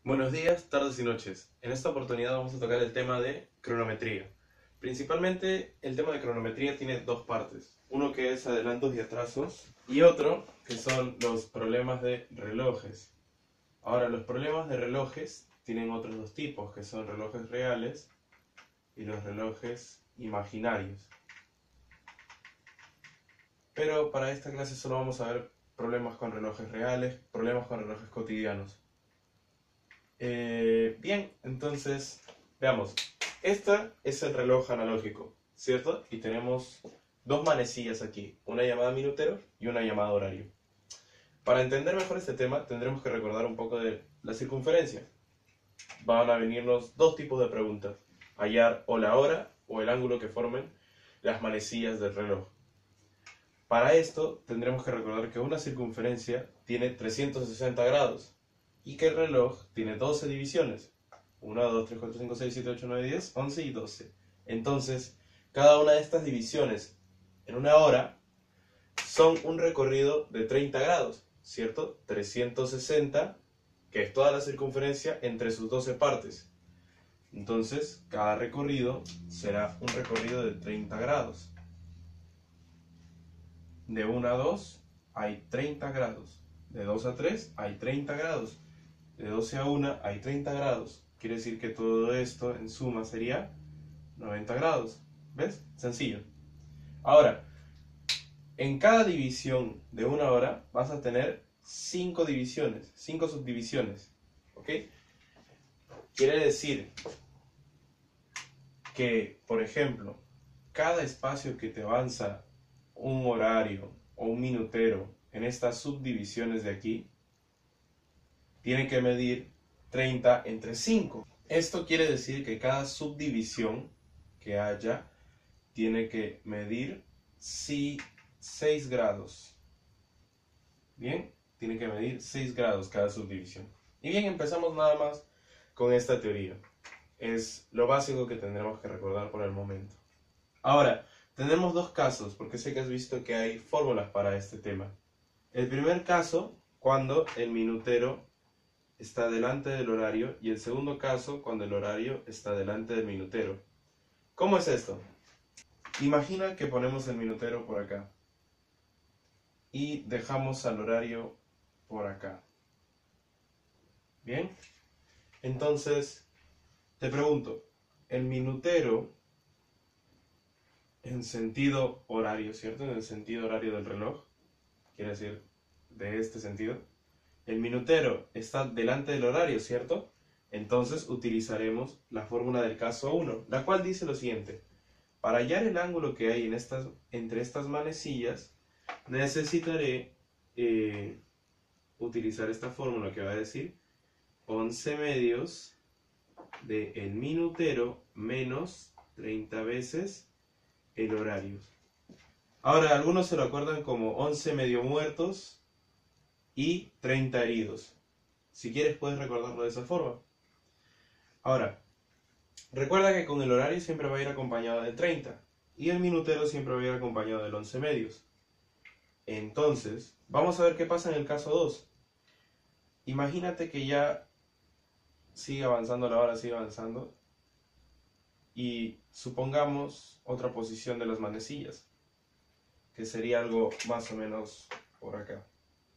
Buenos días, tardes y noches. En esta oportunidad vamos a tocar el tema de cronometría. Principalmente el tema de cronometría tiene dos partes. Uno que es adelantos y atrasos y otro que son los problemas de relojes. Ahora, los problemas de relojes tienen otros dos tipos, que son relojes reales y los relojes imaginarios. Pero para esta clase solo vamos a ver problemas con relojes reales, problemas con relojes cotidianos. Bien, entonces, veamos. Este es el reloj analógico, ¿cierto? Y tenemos dos manecillas aquí, una llamada minutero y una llamada horario. Para entender mejor este tema, tendremos que recordar un poco de la circunferencia. Van a venirnos dos tipos de preguntas: hallar o la hora o el ángulo que formen las manecillas del reloj. Para esto, tendremos que recordar que una circunferencia tiene 360 grados. Y que el reloj tiene 12 divisiones. 1, 2, 3, 4, 5, 6, 7, 8, 9, 10, 11 y 12. Entonces, cada una de estas divisiones en una hora son un recorrido de 30 grados, ¿cierto? 360, que es toda la circunferencia entre sus 12 partes. Entonces, cada recorrido será un recorrido de 30 grados. De 1 a 2 hay 30 grados. De 2 a 3 hay 30 grados. De 12 a 1 hay 30 grados. Quiere decir que todo esto en suma sería 90 grados. ¿Ves? Sencillo. Ahora, en cada división de una hora vas a tener 5 divisiones, 5 subdivisiones. ¿Ok? Quiere decir que, por ejemplo, cada espacio que te avanza un horario o un minutero en estas subdivisiones de aquí tiene que medir 30 entre 5. Esto quiere decir que cada subdivisión que haya tiene que medir 6 grados. Bien, tiene que medir 6 grados cada subdivisión. Y bien, empezamos nada más con esta teoría. Es lo básico que tendremos que recordar por el momento. Ahora, tenemos dos casos, porque sé que has visto que hay fórmulas para este tema. El primer caso, cuando el minutero está delante del horario, y el segundo caso cuando el horario está delante del minutero. ¿Cómo es esto? Imagina que ponemos el minutero por acá y dejamos al horario por acá. Bien, entonces te pregunto, el minutero en sentido horario, ¿cierto? En el sentido horario del reloj, quiere decir de este sentido, el minutero está delante del horario, ¿cierto? Entonces utilizaremos la fórmula del caso 1, la cual dice lo siguiente: para hallar el ángulo que hay entre estas manecillas, necesitaré utilizar esta fórmula que va a decir 11 medios de el minutero menos 30 veces el horario. Ahora, algunos se lo acuerdan como 11 medio muertos y 30 heridos. Si quieres puedes recordarlo de esa forma. Ahora, recuerda que con el horario siempre va a ir acompañado de 30 y el minutero siempre va a ir acompañado del 11 medios. Entonces, vamos a ver qué pasa en el caso 2. Imagínate que ya sigue avanzando la hora, sigue avanzando, y supongamos otra posición de las manecillas, que sería algo más o menos por acá.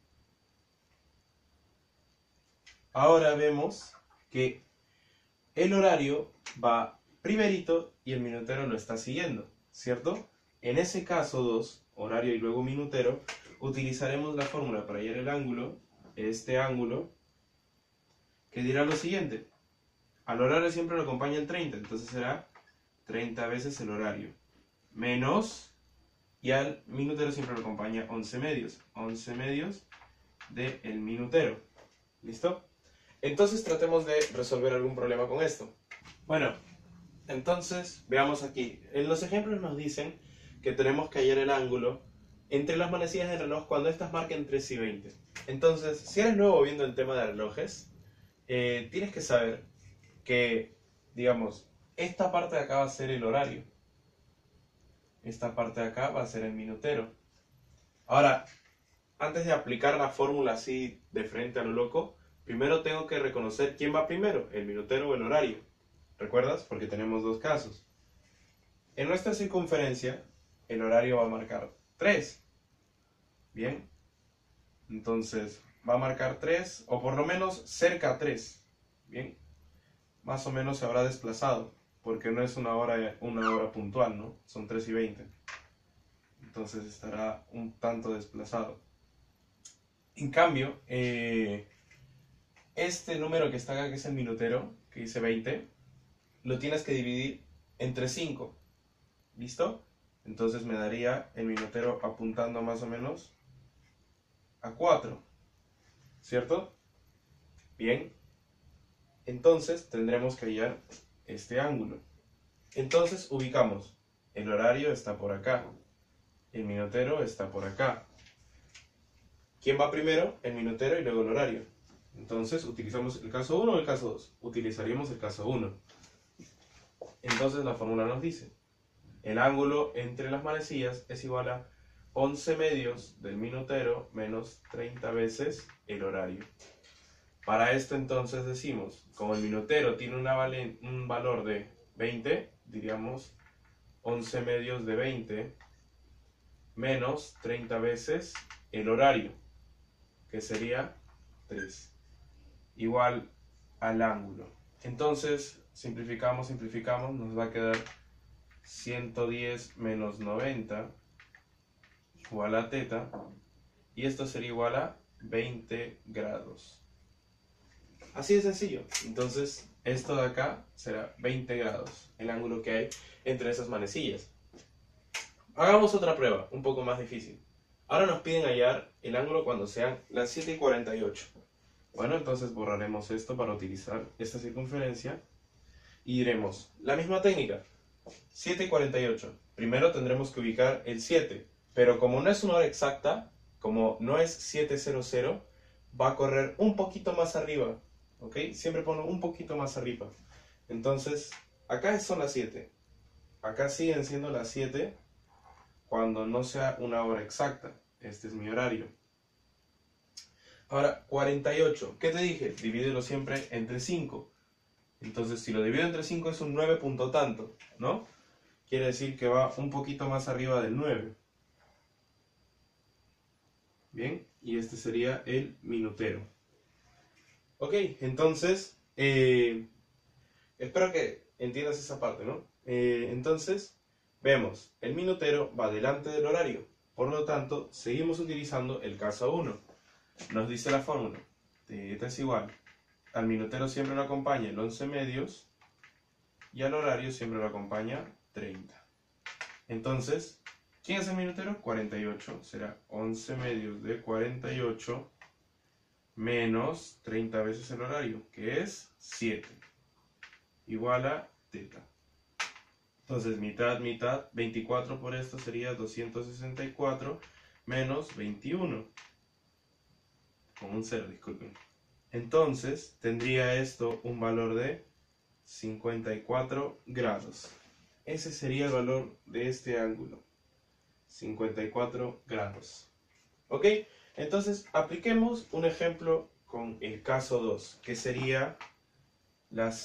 Ahora vemos que el horario va primerito y el minutero lo está siguiendo, ¿cierto? En ese caso 2, horario y luego minutero, utilizaremos la fórmula para hallar el ángulo, este ángulo, que dirá lo siguiente: al horario siempre lo acompaña el 30, entonces será 30 veces el horario, menos, y al minutero siempre lo acompaña 11 medios del minutero. ¿Listo? Entonces tratemos de resolver algún problema con esto. Bueno, entonces veamos aquí. En los ejemplos nos dicen que tenemos que hallar el ángulo entre las manecillas del reloj cuando estas marquen 3 y 20. Entonces, si eres nuevo viendo el tema de relojes, tienes que saber que, digamos, esta parte de acá va a ser el horario. Esta parte de acá va a ser el minutero. Ahora, antes de aplicar la fórmula así de frente a lo loco, Primero tengo que reconocer quién va primero, el minutero o el horario. ¿Recuerdas? Porque tenemos dos casos. En nuestra circunferencia, el horario va a marcar 3. Bien. Entonces, va a marcar 3, o por lo menos cerca a 3. Bien. Más o menos se habrá desplazado, porque no es una hora puntual, ¿no? Son 3:20. Entonces estará un tanto desplazado. En cambio, este número que está acá, que es el minutero, que dice 20, lo tienes que dividir entre 5. ¿Listo? Entonces me daría el minutero apuntando más o menos a 4. ¿Cierto? Bien. Entonces tendremos que hallar este ángulo. Entonces ubicamos. El horario está por acá. El minutero está por acá. ¿Quién va primero? El minutero y luego el horario. Entonces, ¿utilizamos el caso 1 o el caso 2? Utilizaríamos el caso 1. Entonces la fórmula nos dice, el ángulo entre las manecillas es igual a 11 medios del minutero menos 30 veces el horario. Para esto entonces decimos, como el minutero tiene un valor de 20, diríamos 11 medios de 20 menos 30 veces el horario, que sería 3, igual al ángulo. Entonces, simplificamos, nos va a quedar 110 menos 90 igual a teta, y esto sería igual a 20 grados. Así de sencillo. Entonces, esto de acá será 20 grados, el ángulo que hay entre esas manecillas. Hagamos otra prueba, un poco más difícil. Ahora nos piden hallar el ángulo cuando sean las 7:48. Bueno, entonces borraremos esto para utilizar esta circunferencia y diremos la misma técnica. 7:48. Primero tendremos que ubicar el 7, pero como no es una hora exacta, como no es 7:00, va a correr un poquito más arriba. ¿Ok? Siempre pongo un poquito más arriba. Entonces, acá son las 7. Acá siguen siendo las 7 cuando no sea una hora exacta. Este es mi horario. Ahora, 48. ¿Qué te dije? Divídelo siempre entre 5. Entonces, si lo divido entre 5 es un 9 punto tanto, ¿no? Quiere decir que va un poquito más arriba del 9. Bien, y este sería el minutero. Ok, entonces, espero que entiendas esa parte, ¿no? Entonces, vemos, el minutero va delante del horario. Por lo tanto, seguimos utilizando el caso 1. Nos dice la fórmula. Θ es igual. Al minutero siempre lo acompaña el 11 medios y al horario siempre lo acompaña 30. Entonces, ¿quién es el minutero? 48. Será 11 medios de 48 menos 30 veces el horario, que es 7. Igual a teta. Entonces, mitad, 24 por esto sería 264 menos 21. Con un 0, disculpen. Entonces, tendría esto un valor de 54 grados. Ese sería el valor de este ángulo. 54 grados. ¿Ok? Entonces, apliquemos un ejemplo con el caso 2, que sería las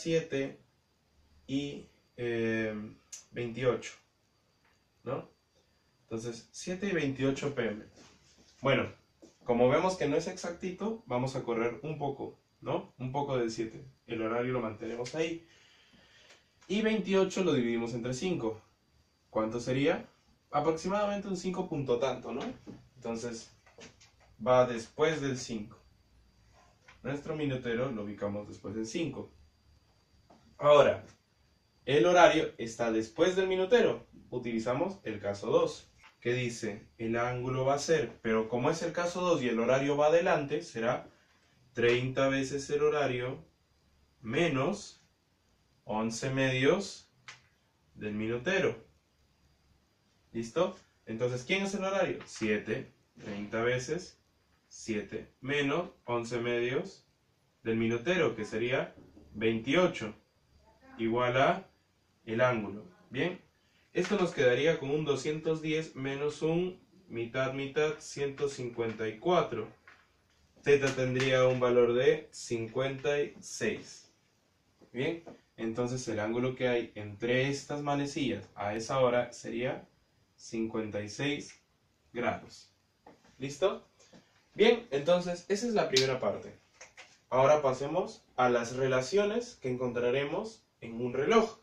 7:28, ¿no? Entonces, 7:28 pm. Bueno, como vemos que no es exactito, vamos a correr un poco, ¿no? Un poco del 7. El horario lo mantenemos ahí. Y 28 lo dividimos entre 5. ¿Cuánto sería? Aproximadamente un 5 punto tanto, ¿no? Entonces, va después del 5. Nuestro minutero lo ubicamos después del 5. Ahora, el horario está después del minutero. Utilizamos el caso 2, que dice, el ángulo va a ser, pero como es el caso 2 y el horario va adelante, será 30 veces el horario menos 11 medios del minutero. ¿Listo? Entonces, ¿quién es el horario? 7, 30 veces 7 menos 11 medios del minutero, que sería 28, igual a el ángulo. Bien, esto nos quedaría con un 210 menos un mitad, 154. Θ tendría un valor de 56. Bien, entonces el ángulo que hay entre estas manecillas a esa hora sería 56 grados. ¿Listo? Bien, entonces esa es la primera parte. Ahora pasemos a las relaciones que encontraremos en un reloj.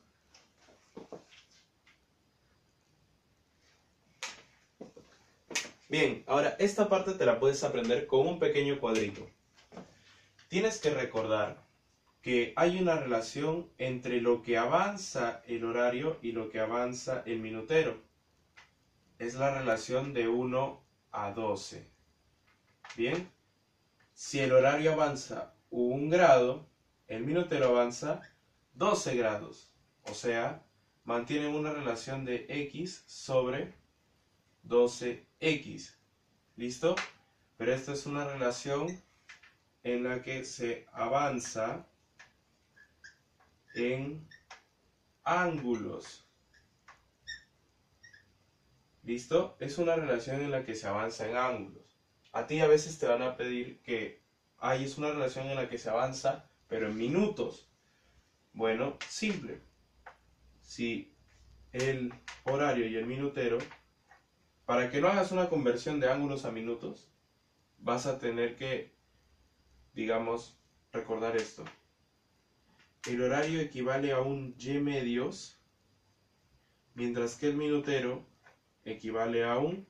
Bien, ahora esta parte te la puedes aprender con un pequeño cuadrito. Tienes que recordar que hay una relación entre lo que avanza el horario y lo que avanza el minutero. Es la relación de 1 a 12. Bien, si el horario avanza 1 grado, el minutero avanza 12 grados. O sea, mantienen una relación de x sobre 12x. ¿Listo? Pero esta es una relación en la que se avanza en ángulos. ¿Listo? Es una relación en la que se avanza en ángulos. A ti a veces te van a pedir que es una relación en la que se avanza, pero en minutos. Bueno, simple. Si el horario y el minutero, para que no hagas una conversión de ángulos a minutos, vas a tener que, digamos, recordar esto. El horario equivale a un y medios, mientras que el minutero equivale a un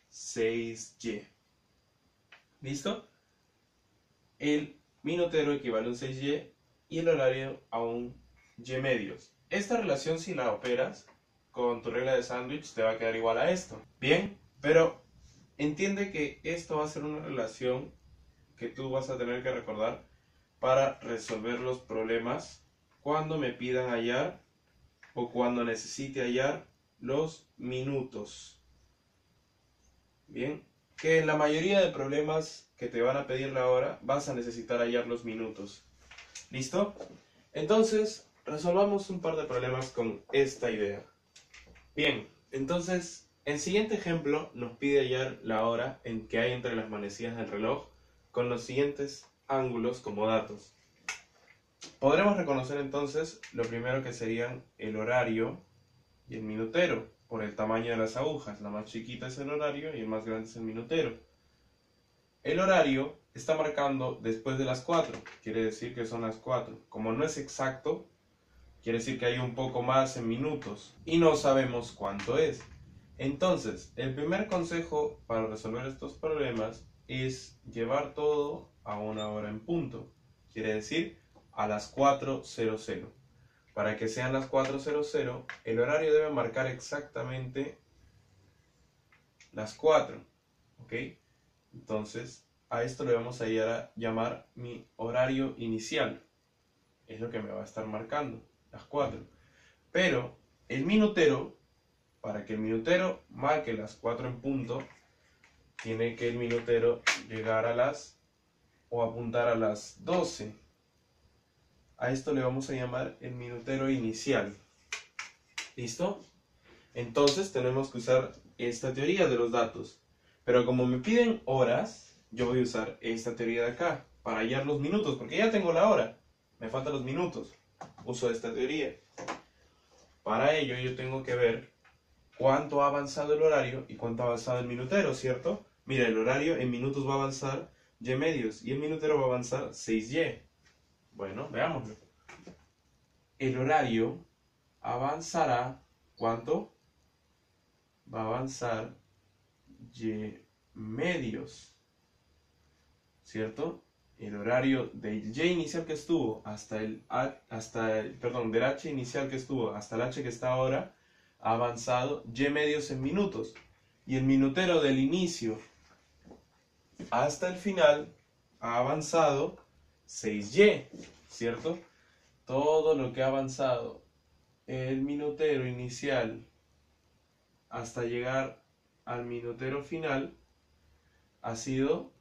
6y. ¿Listo? El minutero equivale a un 6y y el horario a un y medios. Esta relación, si la operas con tu regla de sándwich, te va a quedar igual a esto. Bien, pero entiende que esto va a ser una relación que tú vas a tener que recordar para resolver los problemas cuando me pidan hallar o cuando necesite hallar los minutos. Bien, que en la mayoría de problemas que te van a pedir la hora vas a necesitar hallar los minutos. ¿Listo? Entonces, resolvamos un par de problemas con esta idea. Bien, entonces, el siguiente ejemplo nos pide hallar la hora en que hay entre las manecillas del reloj con los siguientes ángulos como datos. Podremos reconocer entonces lo primero que serían el horario y el minutero, por el tamaño de las agujas. La más chiquita es el horario y el más grande es el minutero. El horario está marcando después de las 4, quiere decir que son las 4. Como no es exacto, quiere decir que hay un poco más en minutos y no sabemos cuánto es. Entonces, el primer consejo para resolver estos problemas es llevar todo a una hora en punto. Quiere decir a las 4:00. Para que sean las 4:00, el horario debe marcar exactamente las 4. ¿Ok? Entonces, a esto le vamos a llamar mi horario inicial. Es lo que me va a estar marcando, las 4. Pero el minutero, para que el minutero marque las 4 en punto, tiene que el minutero llegar o apuntar a las 12. A esto le vamos a llamar el minutero inicial. ¿Listo? Entonces tenemos que usar esta teoría de los datos. Pero como me piden horas, yo voy a usar esta teoría de acá para hallar los minutos, porque ya tengo la hora. Me faltan los minutos. Uso esta teoría. Para ello yo tengo que ver cuánto ha avanzado el horario y cuánto ha avanzado el minutero, ¿cierto? Mira, el horario en minutos va a avanzar y medios y el minutero va a avanzar 6y. Bueno, veámoslo. El horario avanzará, ¿cuánto? Va a avanzar y medios, ¿cierto? El horario del y inicial que estuvo del h inicial que estuvo hasta el h que está ahora ha avanzado y medios en minutos. Y el minutero del inicio hasta el final ha avanzado 6y, ¿cierto? Todo lo que ha avanzado el minutero inicial hasta llegar al minutero final ha sido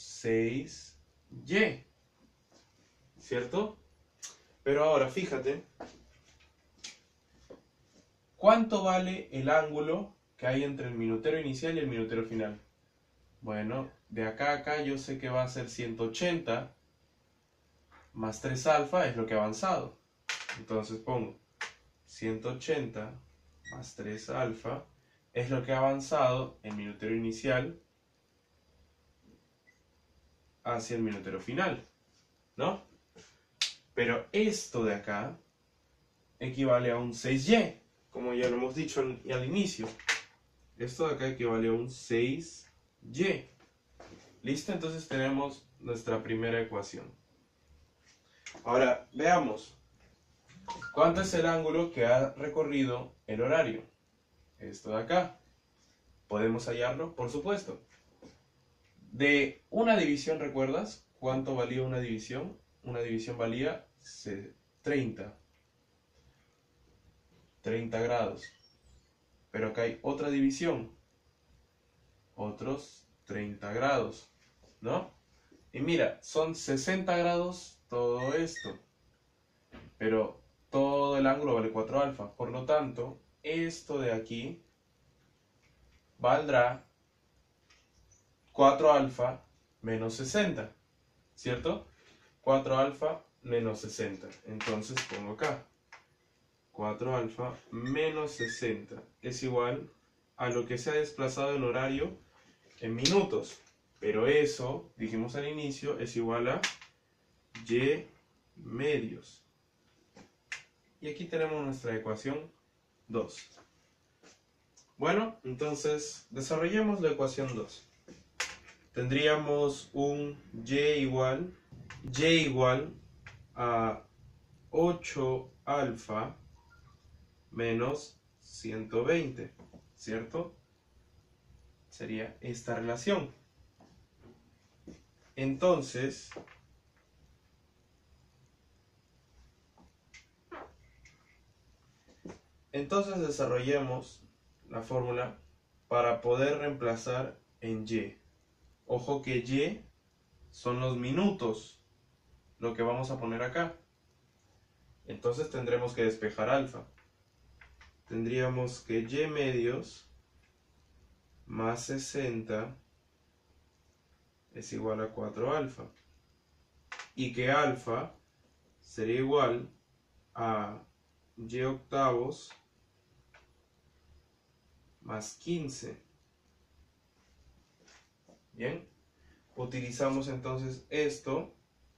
6y, ¿cierto? Pero ahora fíjate, ¿cuánto vale el ángulo que hay entre el minutero inicial y el minutero final? Bueno, de acá a acá yo sé que va a ser 180 más 3 alfa es lo que ha avanzado. Entonces pongo 180 más 3 alfa es lo que ha avanzado el minutero inicial hacia el minutero final, ¿no? Pero esto de acá equivale a un 6y, como ya lo hemos dicho al inicio. Esto de acá equivale a un 6y. ¿Listo? Entonces tenemos nuestra primera ecuación. Ahora, veamos. ¿Cuánto es el ángulo que ha recorrido el horario? Esto de acá. ¿Podemos hallarlo? Por supuesto. De una división, ¿recuerdas cuánto valía una división? Una división valía 30 grados. Pero acá hay otra división. Otros 30 grados. ¿No? Y mira, son 60 grados todo esto. Pero todo el ángulo vale 4 alfa. Por lo tanto, esto de aquí valdrá 4 alfa menos 60. ¿Cierto? 4 alfa menos 60. Entonces pongo acá. 4 alfa menos 60 es igual a lo que se ha desplazado en horario en minutos. Pero eso, dijimos al inicio, es igual a y medios. Y aquí tenemos nuestra ecuación 2. Bueno, entonces desarrollemos la ecuación 2. Tendríamos un y igual a 8 alfa menos 120, ¿cierto? Sería esta relación. Entonces, desarrollemos la fórmula para poder reemplazar en y. Ojo que y son los minutos, lo que vamos a poner acá. Entonces tendremos que despejar alfa. Tendríamos que y medios más 60 es igual a 4 alfa. Y que alfa sería igual a y octavos más 15. Bien, utilizamos entonces esto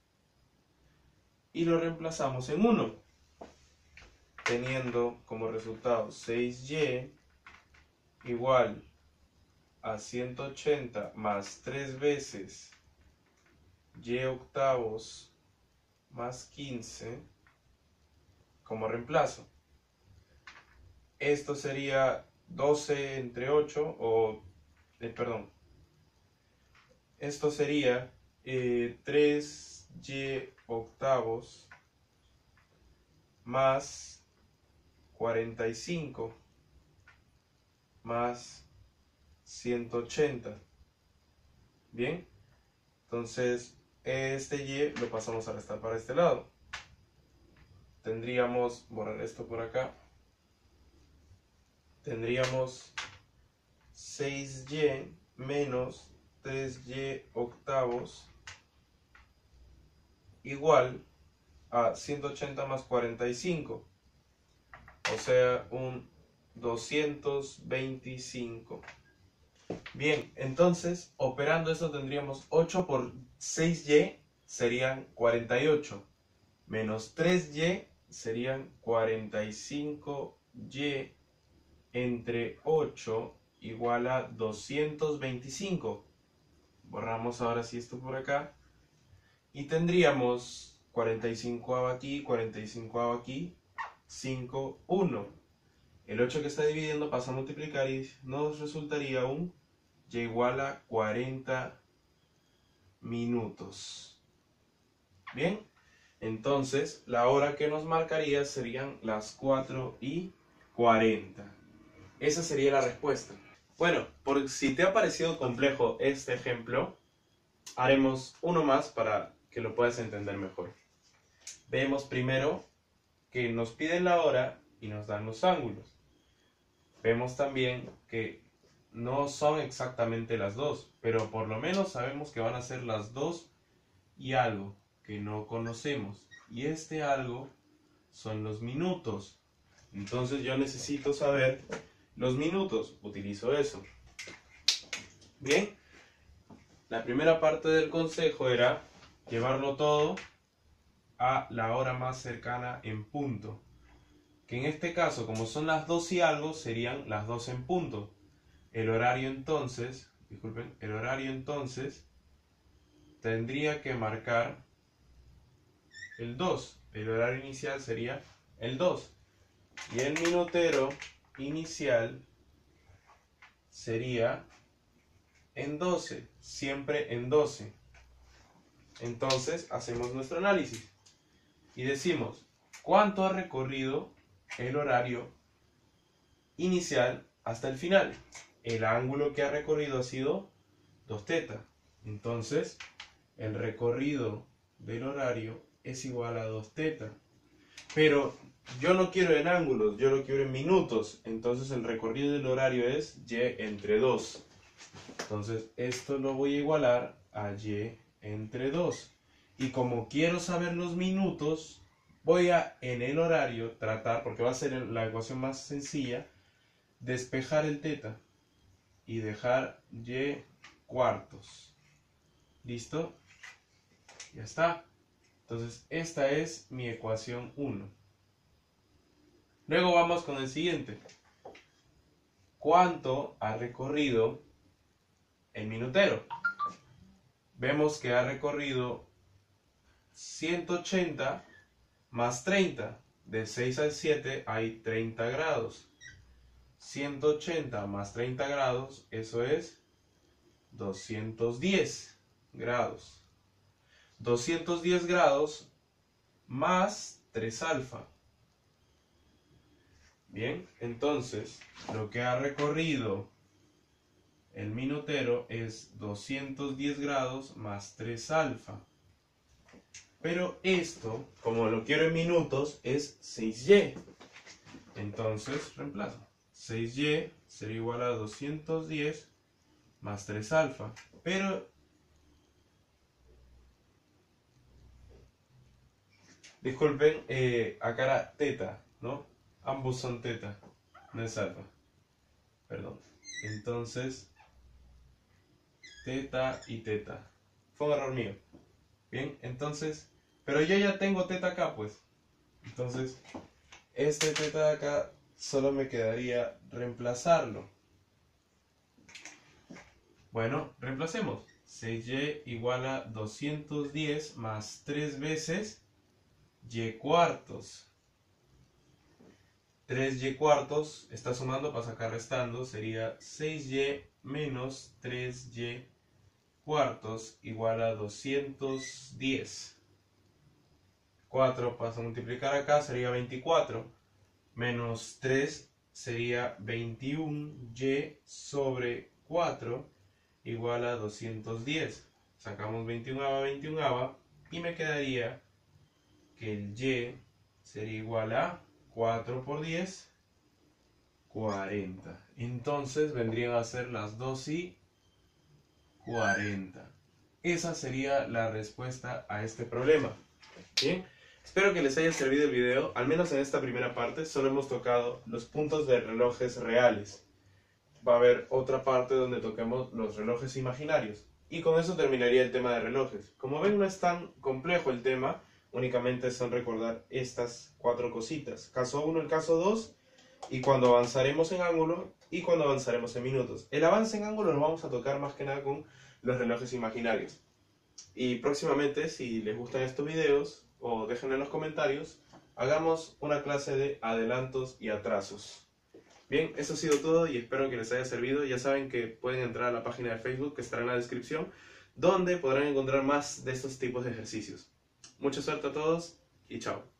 y lo reemplazamos en 1, teniendo como resultado 6y igual a 180 más 3 veces y octavos más 15 como reemplazo. Esto sería 12 entre 8, perdón. Esto sería 3y octavos más 45 más 180. Bien, entonces este y lo pasamos a restar para este lado. Tendríamos, borrar esto por acá, tendríamos 6y menos 3y octavos igual a 180 más 45, o sea, un 225. Bien, entonces, operando eso tendríamos 8 por 6y serían 48, menos 3y serían 45y entre 8 igual a 225. Borramos ahora sí esto por acá. Y tendríamos 45 aquí, 45 aquí, 5, 1. El 8 que está dividiendo pasa a multiplicar y nos resultaría un y igual a 40 minutos. Bien, entonces la hora que nos marcaría serían las 4:40. Esa sería la respuesta. Bueno, por si te ha parecido complejo este ejemplo, haremos uno más para que lo puedas entender mejor. Vemos primero que nos piden la hora y nos dan los ángulos. Vemos también que no son exactamente las 2, pero por lo menos sabemos que van a ser las 2 y algo que no conocemos. Y este algo son los minutos. Entonces yo necesito saber los minutos. Utilizo eso. Bien, la primera parte del consejo era llevarlo todo a la hora más cercana en punto. Que en este caso, como son las 2 y algo, serían las 2 en punto. El horario entonces, tendría que marcar el 2. El horario inicial sería el 2. Y el minutero inicial sería en 12, siempre en 12. Entonces hacemos nuestro análisis y decimos cuánto ha recorrido el horario inicial hasta el final. El ángulo que ha recorrido ha sido 2θ. Entonces el recorrido del horario es igual a 2θ. Pero yo no quiero en ángulos, yo lo quiero en minutos. Entonces el recorrido del horario es y entre 2. Entonces esto lo voy a igualar a y entre 2. Y como quiero saber los minutos, voy a en el horario tratar, porque va a ser la ecuación más sencilla, despejar el θ y dejar y cuartos. ¿Listo? Ya está. Entonces esta es mi ecuación 1. Luego vamos con el siguiente. ¿Cuánto ha recorrido el minutero? Vemos que ha recorrido 180 más 30. De 6 al 7 hay 30 grados. 180 más 30 grados, eso es 210 grados. 210 grados más 3 alfa. Bien, entonces lo que ha recorrido el minutero es 210 grados más 3 alfa. Pero esto, como lo quiero en minutos, es 6y. Entonces reemplazo. 6y sería igual a 210 más 3 alfa. Pero disculpen, acá era θ, ¿no? Ambos son θ, no es alfa. Perdón. Entonces, θ y θ. Fue un error mío. Bien, entonces, pero yo ya tengo θ acá, pues. Entonces, este θ de acá solo me quedaría reemplazarlo. Bueno, reemplacemos. 6y igual a 210 más 3 veces y cuartos. 3y cuartos, está sumando para sacar restando, sería 6y menos 3y cuartos igual a 210. 4 pasa a multiplicar acá, sería 24. Menos 3 sería 21y sobre 4 igual a 210. Sacamos 21 y me quedaría que el y sería igual a 4 por 10, 40. Entonces vendrían a ser las 2 y 40. Esa sería la respuesta a este problema. Bien, espero que les haya servido el video. Al menos en esta primera parte solo hemos tocado los puntos de relojes reales. Va a haber otra parte donde toquemos los relojes imaginarios. Y con eso terminaría el tema de relojes. Como ven, no es tan complejo el tema. Únicamente son recordar estas 4 cositas. Caso 1, el caso 2, y cuando avanzaremos en ángulo y cuando avanzaremos en minutos. El avance en ángulo lo vamos a tocar más que nada con los relojes imaginarios. Y próximamente, si les gustan estos videos, o déjenlo en los comentarios, hagamos una clase de adelantos y atrasos. Bien, eso ha sido todo y espero que les haya servido. Ya saben que pueden entrar a la página de Facebook que estará en la descripción, donde podrán encontrar más de estos tipos de ejercicios. Mucha suerte a todos y chao.